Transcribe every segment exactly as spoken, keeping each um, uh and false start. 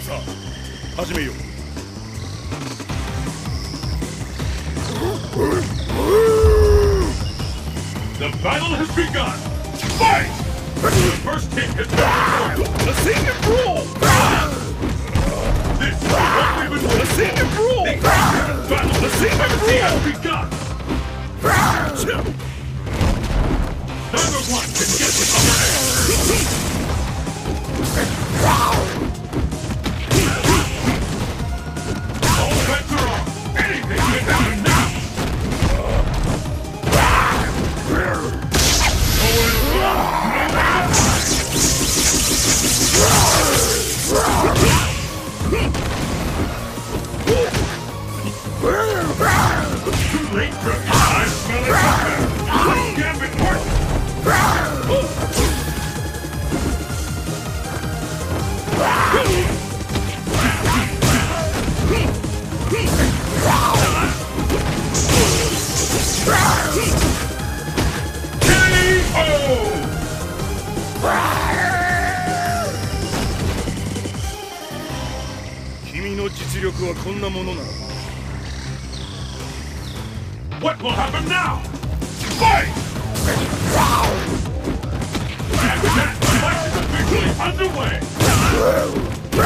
さあ始めよう。The battle has begun! Fight! The first hit has been recorded! Let's see him roll! This is what we've been waiting for! Let's see him roll! The battle Let's see him roll! has begun! Neither one can get the upper hand! All bets are off! Anything can happen now! Too late for me. I smell it. Gambit works. What will happen now? Fight! And that fight is officially underway! The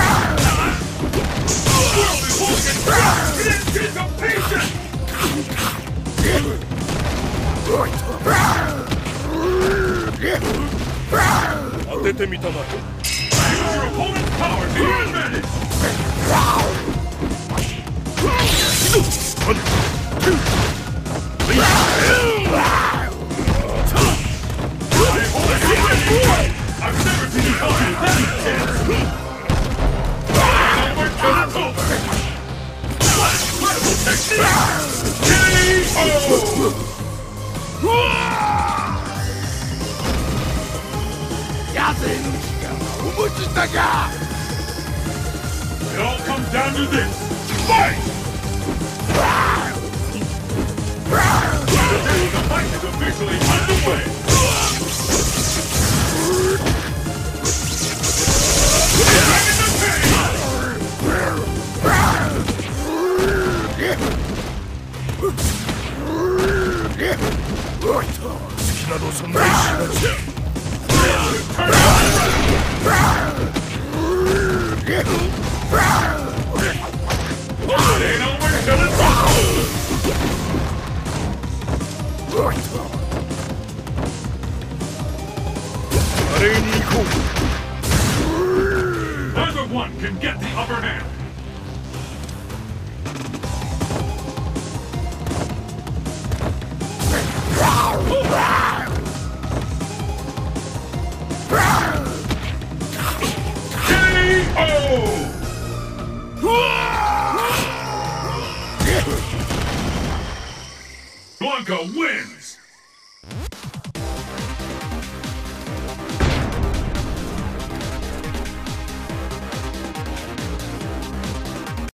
world is holding its breath in anticipation! 当ててみたまえ。Use your opponent's power to your advantage! I've never seen you come in that intense! It's over! What incredible technique! K O! It all comes down to this! Fight! The fight is officially underway! Dragon the Neither one can get the upper hand. K O! Blanka wins!